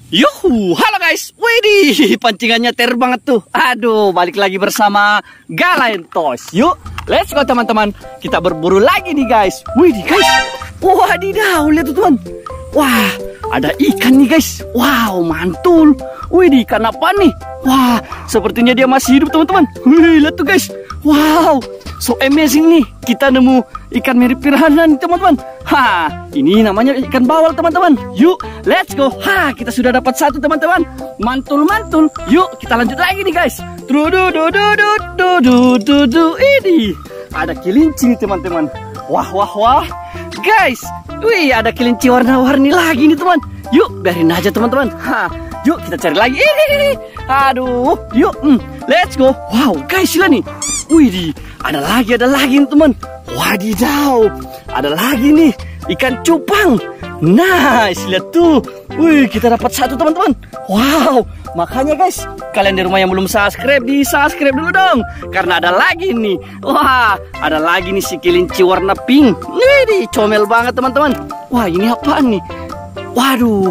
Yuhu, halo guys, widih, pancingannya terbang tuh. Aduh, balik lagi bersama Galentos. Yuk, let's go teman-teman. Kita berburu lagi nih guys. Widih guys, wadidaw, lihat tuh teman. Wah, ada ikan nih guys. Wow, mantul. Widih, ikan apa nih? Wah, sepertinya dia masih hidup teman-teman. Wih, lihat tuh guys. Wow, so amazing nih. Kita nemu ikan mirip piranha nih teman-teman. Ha, ini namanya ikan bawal teman-teman. Yuk, let's go. Ha, kita sudah dapat satu teman-teman. Mantul-mantul. Yuk, kita lanjut lagi nih guys. Ini ada kelinci nih teman-teman. Wah, wah, wah. Guys, wih, ada kelinci warna-warni lagi nih teman. Yuk, biarin aja teman-teman. Ha, yuk kita cari lagi. Aduh, yuk, let's go. Wow, guys, lihat nih. Wih, ada lagi nih teman. Wadidaw, ada lagi nih ikan cupang. Nice, lihat tuh. Wih, kita dapat satu teman-teman. Wow, makanya guys, kalian di rumah yang belum subscribe, di subscribe dulu dong. Karena ada lagi nih. Wah, ada lagi nih si kelinci warna pink. Nih, comel banget teman-teman. Wah, ini apaan nih? Waduh,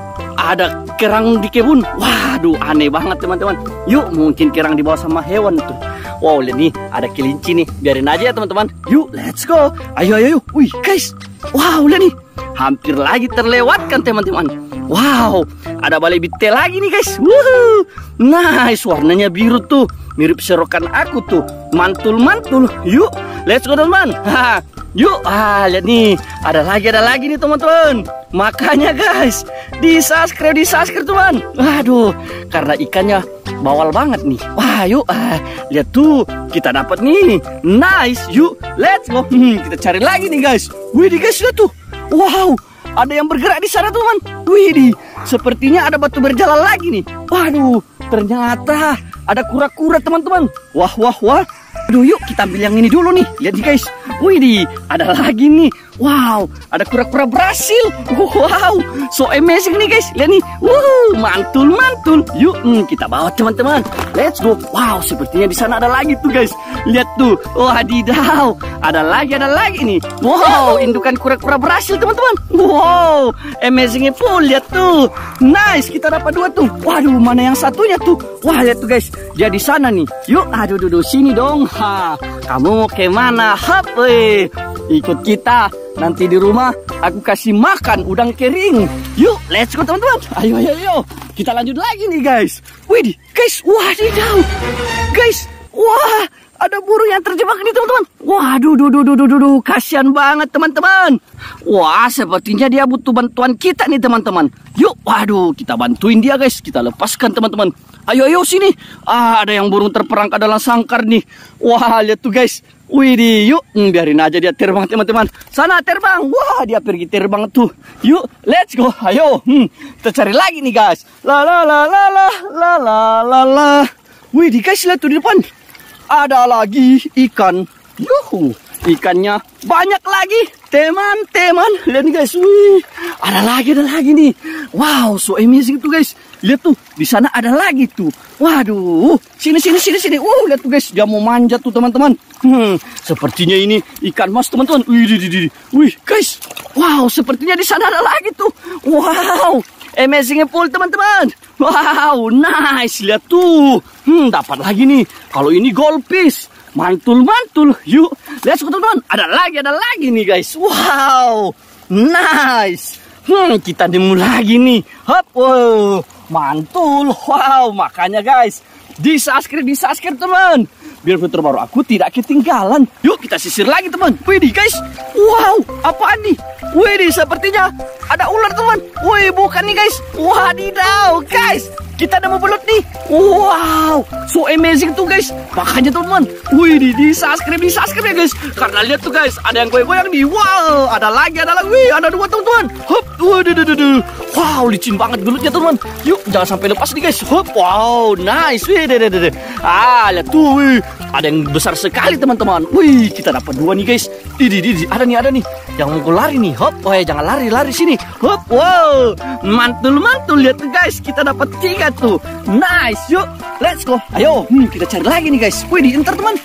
ada kerang di kebun. Waduh, aneh banget teman-teman. Yuk, mungkin kerang dibawa sama hewan tuh. Wow, lihat nih, ada kelinci nih. Biarin aja ya teman-teman. Yuk, let's go. Ayo, ayo, ayo. Wih, guys. Wow, lihat nih. Hampir lagi terlewatkan teman-teman. Wow, ada balai bite lagi nih guys. Wuhu. Nice, warnanya biru tuh. Mirip serokan aku tuh. Mantul-mantul. Yuk, let's go teman-teman. Yuk, lihat nih. Ada lagi nih teman-teman. Makanya guys, di subscribe teman. Waduh, karena ikannya bawal banget nih. Wah, yuk, lihat tuh, kita dapat nih. Nice, yuk, let's go. Kita cari lagi nih guys. Wih, guys, lihat tuh. Wow, ada yang bergerak di sana teman. Wih, sepertinya ada batu berjalan lagi nih. Waduh, ternyata ada kura-kura teman-teman. Wah, wah, wah. Aduh, yuk kita ambil yang ini dulu nih. Lihat nih guys. Wih, ada lagi nih. Wow, ada kura-kura berhasil. Wow, so amazing nih guys. Lihat nih. Mantul-mantul. Yuk, kita bawa teman-teman. Let's go. Wow, sepertinya di sana ada lagi tuh guys. Lihat tuh. Wadidaw. Ada lagi nih. Wow, indukan kura-kura berhasil teman-teman. Wow, amazingnya full. Lihat tuh. Nice, kita dapat dua tuh. Waduh, mana yang satunya tuh? Wah, lihat tuh guys. Dia di sana nih. Yuk, aduh, sini dong. Ha, kamu mau kemana? Hap, ikut kita. Nanti di rumah aku kasih makan udang kering. Yuk, let's go teman-teman. Ayo, ayo, ayo. Kita lanjut lagi nih guys. Wih, guys, wadidaw. Guys, wah, ada burung yang terjebak nih teman-teman. Waduh, kasihan banget teman-teman. Wah, sepertinya dia butuh bantuan kita nih teman-teman. Yuk, waduh, kita bantuin dia guys. Kita lepaskan teman-teman. Ayo, ayo sini. Ada yang burung terperangkap dalam sangkar nih. Wah, lihat tuh guys. Wih, yuk, biarin aja dia terbang teman-teman. Sana terbang. Wah, dia pergi terbang tuh. Yuk, let's go. Ayo, kita cari lagi nih guys. La. Wih, guys, lihat tuh di depan. Ada lagi ikan. Yuhu, ikannya banyak lagi. Teman-teman, lihat nih guys. Wih, ada lagi nih. Wow, so amazing tuh guys. Lihat tuh, di sana ada lagi tuh. Waduh, sini. Lihat tuh guys, dia mau manjat tuh teman-teman. Sepertinya ini ikan mas teman-teman. Wih, guys. Wow, sepertinya di sana ada lagi tuh. Wow, amazingnya full teman-teman. Wow, nice. Lihat tuh. Dapat lagi nih. Kalau ini goldfish. Mantul-mantul. Yuk, let's go teman-teman. Ada lagi nih guys. Wow, nice. Kita nemu lagi nih. Hop, wow, mantul. Wow, makanya guys, di subscribe teman. Biar video terbaru aku tidak ketinggalan. Yuk kita sisir lagi teman. Wih guys. Wow, apaan nih? Wih, sepertinya ada ular teman. Wih, bukan nih guys. Wadidaw guys, kita nemu belut nih. Wow, so amazing tuh guys. Makanya teman, wih, di subscribe ya guys. Karena lihat tuh guys, ada yang goyang-goyang nih. Wow, ada lagi. Wih, ada dua teman-teman. Hop, waduh. Wow, licin banget belutnya teman. Yuk, jangan sampai lepas nih guys. Hop, wow, nice. Wih, lihat tuh. Wih, ada yang besar sekali teman-teman. Wih, kita dapat dua nih guys. Ada nih. Yang mau lari nih. Hop, jangan lari sini. Hop, wow, mantul. Lihat tuh guys, kita dapat 3 tuh. Nice, yuk, let's go. Ayo, kita cari lagi nih guys. Wih, diintar teman.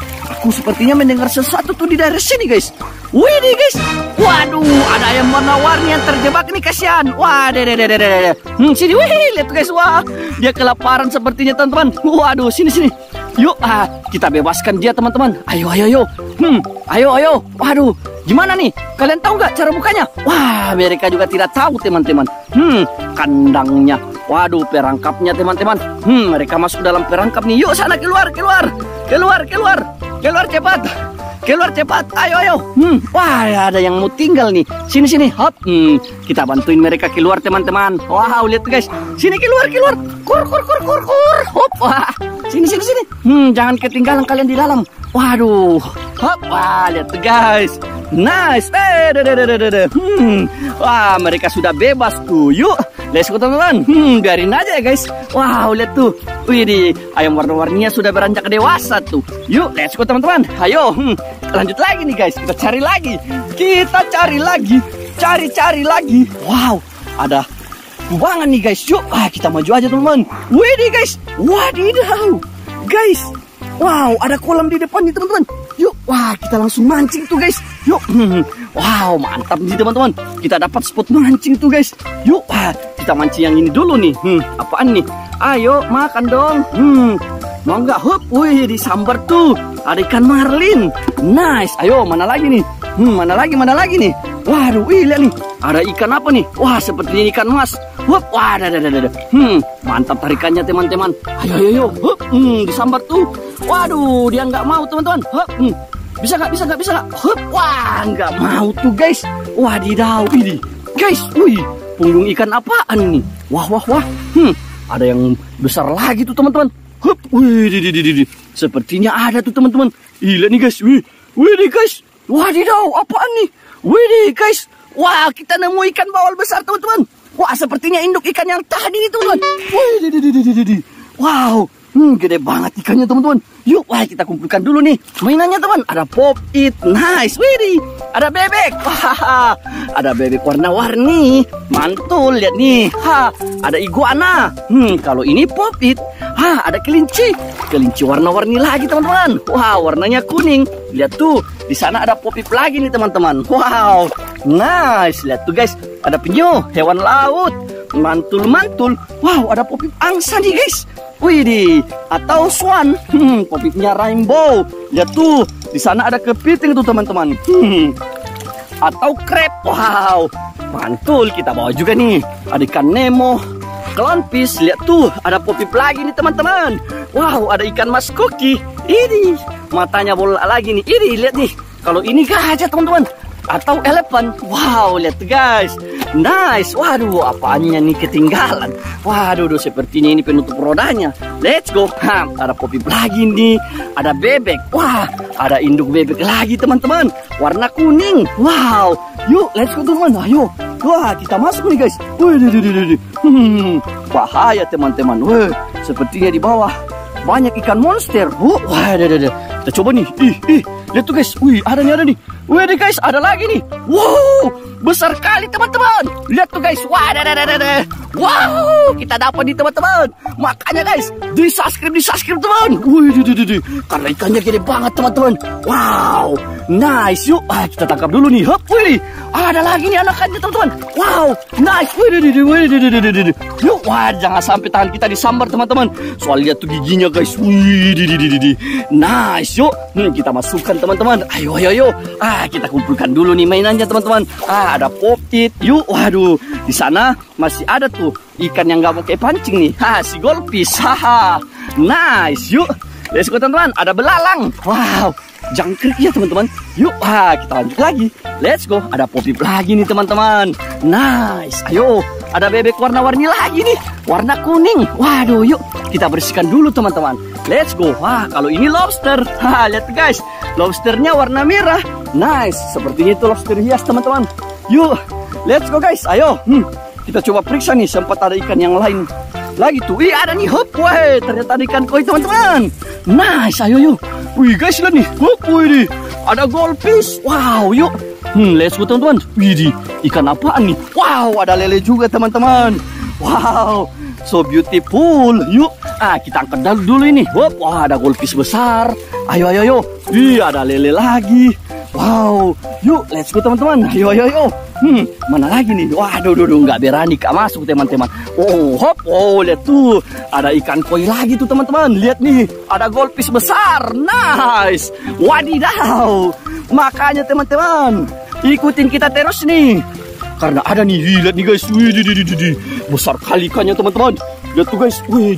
Aku sepertinya mendengar sesuatu tuh di daerah sini, guys. Wih nih, guys. Waduh, ada ayam warna-warni yang terjebak nih, kasihan. Wah, sini, wih, lihat guys. Wah, dia kelaparan sepertinya, teman-teman. Waduh, sini. Yuk, kita bebaskan dia, teman-teman. Ayo. Ayo. Waduh, gimana nih? Kalian tahu nggak cara bukanya? Wah, mereka juga tidak tahu, teman-teman. Kandangnya. Waduh, perangkapnya, teman-teman. Mereka masuk dalam perangkap nih. Yuk, sana keluar cepat. Keluar cepat. Ayo. Wah, ada yang mau tinggal nih. Sini. Hop. Kita bantuin mereka keluar, teman-teman. Wow, lihat guys. Sini keluar. Kur. Hop. Wah. Sini. Jangan ketinggalan kalian di dalam. Waduh. Hop. Wah, lihat guys. Nice. Wah, mereka sudah bebas tuh. Yuk, let's go, teman-teman. Biarin aja ya, guys. Wow, lihat tuh. Wih, ayam warna-warninya sudah beranjak dewasa tuh. Yuk, let's go, teman-teman. Ayo, lanjut lagi nih, guys. Kita cari lagi. Cari lagi. Wow, ada kubangan nih, guys. Yuk, kita maju aja, teman-teman. Wih, guys. Wadidaw. Guys. Wow, ada kolam di depan nih, teman-teman. Yuk, wah, kita langsung mancing tuh, guys. Yuk. Wow, mantap nih, teman-teman. Kita dapat spot mancing tuh, guys. Yuk, kita mancing yang ini dulu nih. Apaan nih? Ayo, makan dong. Mau nggak? Hup, wih, disambar tuh. Ada ikan marlin. Nice. Ayo, mana lagi nih? Mana lagi nih? Waduh, wih, lihat nih. Ada ikan apa nih? Wah, sepertinya ikan mas. Hup, wah, ada. Mantap tarikannya, teman-teman. Ayo. Hup, disambar tuh. Waduh, dia nggak mau, teman-teman. Hup, bisa nggak? Hup, wah, nggak mau tuh, guys. Wadidaw, ini. Guys, wih, punggung ikan apaan nih? Wah. Ada yang besar lagi tuh, teman-teman. Hup, wih, sepertinya ada tuh, teman-teman. Lihat nih, guys. Wih, guys. Wadidaw, apaan nih? Wih, guys. Wah, kita nemu ikan bawal besar, teman-teman. Wah, sepertinya induk ikan yang tadi itu, teman. Wih, wow. Gede banget ikannya, teman-teman. Yuk, kita kumpulkan dulu nih mainannya, teman. Ada pop it, nice. Widih, ada bebek. Wah, ada bebek warna-warni. Mantul, lihat nih. Ada iguana. Kalau ini pop it. Ada kelinci warna-warni lagi, teman-teman. Wah, warnanya kuning. Lihat tuh, di sana ada pop it lagi nih, teman-teman. Wow, nice. Lihat tuh, guys. Ada penyu, hewan laut. Mantul. Wow, ada pop it angsa nih, guys. Widih, atau swan. Popitnya rainbow. Lihat tuh, di sana ada kepiting tuh, teman-teman. Atau crab. Wow, mantul. Kita bawa juga nih. Ada ikan Nemo, clownfish. Lihat tuh, ada popit lagi nih, teman-teman. Wow, ada ikan mas koki. Ini matanya bola lagi nih. Ini lihat nih. Kalau ini gajah, teman-teman. Atau elephant. Wow, lihat guys. Nice. Waduh, apaannya nih ketinggalan. Waduh, sepertinya ini penutup rodanya. Let's go. Ada popit lagi nih. Ada bebek. Wah, ada induk bebek lagi, teman-teman. Warna kuning. Wow. Yuk, let's go, teman-teman. Ayo. Wah, kita masuk nih, guys. Bahaya, teman-teman. Sepertinya di bawah banyak ikan monster. Wah, kita coba nih. Lihat tuh, guys. Ada nih. Wih, guys, ada lagi nih. Wow, besar kali, teman-teman. Lihat tuh, guys. Wah, wow, kita dapat nih, teman-teman. Makanya, guys, di subscribe, teman. Wih, karena ikannya gede banget, teman-teman. Wow, nice. Yuk, kita tangkap dulu nih. Wih, ada lagi nih anakannya, teman-teman. Wow, nice. Wih. Yuk, wah, jangan sampai tangan kita disambar, teman-teman. Soal lihat tuh giginya, guys. Wih, nice. Yuk, kita masukkan, teman-teman. Ayo. Kita kumpulkan dulu nih mainannya, teman-teman. Ada popit. Yuk, waduh, di sana masih ada tuh ikan yang nggak mau kayak pancing nih. Si goldfish. Nice. Yuk, let's go, teman-teman. Ada belalang. Wow, jangkrik ya, teman-teman. Yuk, kita lanjut lagi. Let's go. Ada popit lagi nih, teman-teman. Nice. Ayo, ada bebek warna-warni lagi nih. Warna kuning. Waduh, yuk kita bersihkan dulu, teman-teman. Let's go. Wah, kalau ini lobster. Lihat guys, lobsternya warna merah. Nice. Sepertinya itu lobster hias, teman-teman. Yuk, let's go, guys. Ayo. Kita coba periksa nih, sempat ada ikan yang lain lagi tuh. Ada nih. Wah, ternyata ada ikan koi, teman-teman. Nice. Ayo, yuk. Wih, guys, lihat nih. Wih, ada goldfish. Wow, yuk. Let's go, teman-teman. Wih, ikan apaan nih? Wow, ada lele juga, teman-teman. Wow, so beautiful. Yuk, kita angkat dulu ini. Hop, wah ada goldfish besar. Ayo, ayo, ayo. Ih, ada lele lagi. Wow, yuk, let's go teman-teman. Ayo, ayo, ayo. Mana lagi nih? Waduh, nggak berani Kak masuk teman-teman. Oh, hop, oh, lihat tuh. Ada ikan koi lagi tuh teman-teman. Lihat nih, ada goldfish besar. Nice. Wadidaw. Makanya teman-teman, ikutin kita terus nih. Karena ada nih, lihat nih guys. Wih, besar kali ikannya teman-teman. Lihat tuh guys. Wih,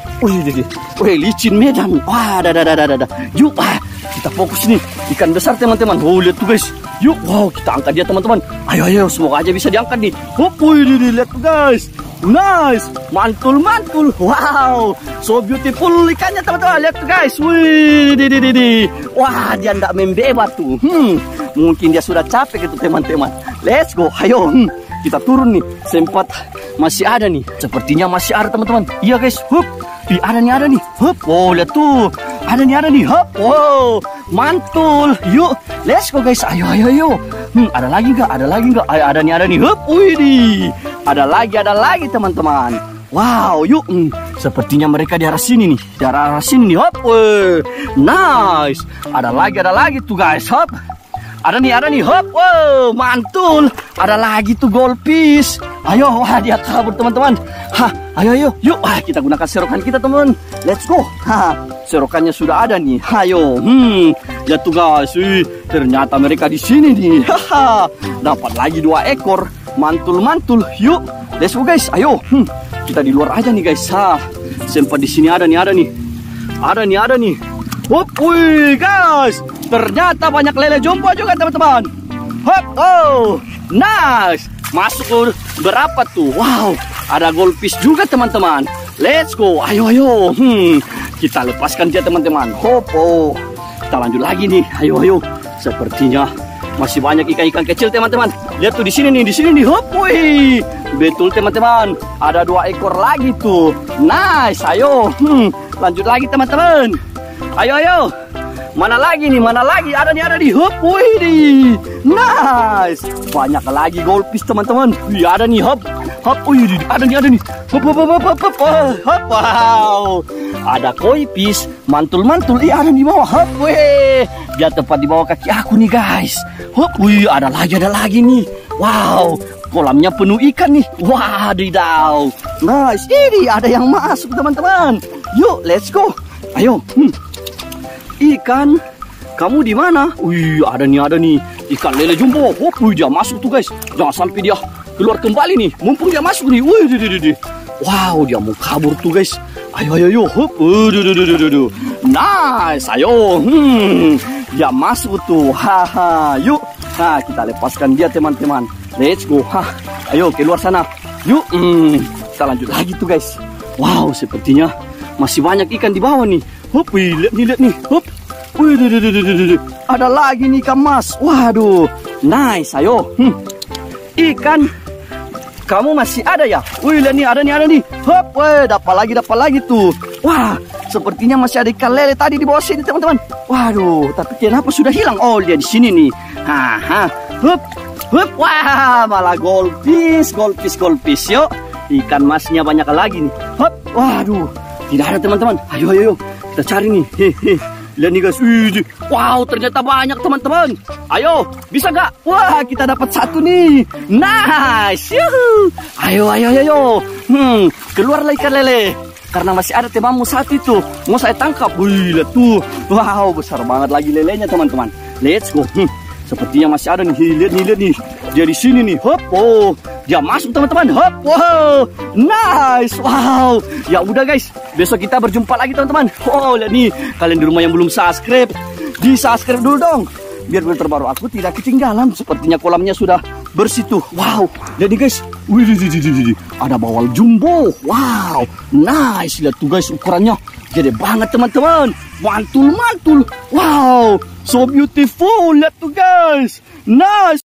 licin medan. Wah, dah. Yuk, kita fokus nih. Ikan besar teman-teman. Oh, lihat tuh guys. Yuk, wow, kita angkat dia teman-teman. Ayo, semoga aja bisa diangkat nih. Hop, lihat tuh guys. Nice, mantul. Wow, so beautiful ikannya teman-teman. Lihat tuh guys. Wih, wah, dia nggak membebas tuh. Mungkin dia sudah capek gitu teman-teman. Let's go, ayo. Kita turun nih. Sempat masih ada nih. Sepertinya masih ada teman-teman. Iya guys. Hup. Ada nih. Hup. Oh, lihat tuh. Ada nih. Hup. Wow, mantul. Yuk, let's go guys. Ayo. Ada lagi nggak? Ayo, ada nih. Hup. Wih, ada lagi teman-teman. Wow, yuk. Sepertinya mereka di arah sini nih. Hop. Nice. Ada lagi tuh guys. Hop. Ada nih. Hop. Wow, mantul. Ada lagi tuh goldfish. Ayo, wah dia kabur teman-teman. Ayo. Yuk, kita gunakan serokan kita teman. Let's go. Serokannya sudah ada nih. Ayo. Lihat tuh guys. Ternyata mereka di sini nih. Dapat lagi 2 ekor. Mantul. Yuk, let's go guys. Ayo. Kita di luar aja nih guys. Sempat di sini ada nih. Ada nih. Hop, wih guys. Ternyata banyak lele jumbo juga teman-teman. Hop, oh, nice. Masuk ke berapa tuh? Wow, ada goldfish juga teman-teman. Let's go, ayo. Kita lepaskan dia teman-teman. Hop, oh. Kita lanjut lagi nih. Ayo. Sepertinya masih banyak ikan-ikan kecil teman-teman. Lihat tuh di sini nih. Hop, wih. Betul teman-teman. Ada 2 ekor lagi tuh. Nice, ayo. Lanjut lagi teman-teman. Ayo. Mana lagi? Ada nih. Hop, wih. Nice. Banyak lagi goldfish teman-teman. Wih, ada nih. Hop. Wih, ada nih. Hop. Wow. Ada koi fish. Mantul. Ada di bawah. Hop, wih. Dia tepat di bawah kaki aku nih guys. Hop, wih. Ada lagi nih. Wow. Kolamnya penuh ikan nih. Wadidaw. Nice. Ini ada yang masuk teman-teman. Yuk, let's go. Ayo. Ikan, kamu di mana? Wih, ada nih. Ikan lele jumbo. Hop, wih, dia masuk tuh guys. Jangan sampai dia keluar kembali nih. Mumpung dia masuk nih. Wih, wow, dia mau kabur tuh guys. Ayo. Hop, nice. Ayo. Dia masuk tuh. Yuk. Kita lepaskan dia teman-teman. Let's go. Ayo keluar sana. Yuk. Kita lanjut lagi tuh guys. Wow, sepertinya masih banyak ikan di bawah nih. Hop, lihat nih. Hop. Wih, ada lagi nih ikan mas. Waduh, nice. Ayo. Ikan, kamu masih ada ya? Wih, lihat nih, ada nih. Hop, wih, dapat lagi tuh. Wah, sepertinya masih ada ikan lele tadi di bawah sini teman-teman. Waduh, tapi kenapa sudah hilang? Oh, dia di sini nih. Hop. Wah, malah goldfish. Yuk, ikan masnya banyak lagi nih. Hop, waduh, tidak ada teman-teman. Ayo. Kita cari nih. Lihat nih guys. Wow, ternyata banyak teman-teman. Ayo, bisa gak? Wah, kita dapat 1 nih. Nice. Yuhu. Ayo. Keluarlah ikan lele. Karena masih ada temanmu 1 itu. Mau saya tangkap. Wih, lihat tuh. Wow, besar banget lagi lelenya teman-teman. Let's go. Sepertinya masih ada nih. Lihat nih. Dia di sini nih. Hop, oh. Dia masuk teman-teman. Hop, wow. Nice. Wow. Ya udah guys. Besok kita berjumpa lagi teman-teman. Oh, lihat nih. Kalian di rumah yang belum subscribe, di-subscribe dulu dong. Biar video terbaru aku tidak ketinggalan. Sepertinya kolamnya sudah bersih tuh. Wow. Lihat nih guys. Wih. Ada bawal jumbo. Wow. Nice. Lihat tuh guys ukurannya. Gede banget teman-teman. Mantul. Wow. So beautiful. Lihat tuh guys. Nice.